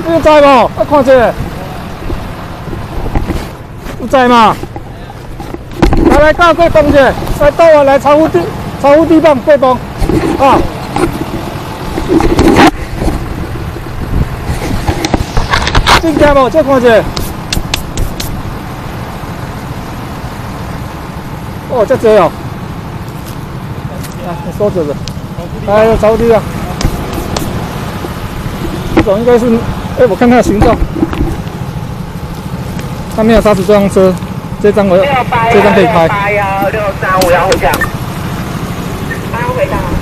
有在无？我看者，有在嘛？来教过动者，来倒啊！来超乎地棒过动啊！进家无？再看者。哦，这多哦！啊，你收着的。来，超乎地棒。这种应该是，我看它的形状。它没有刹车专用车，这张可以开。 6816351回家，马上回答。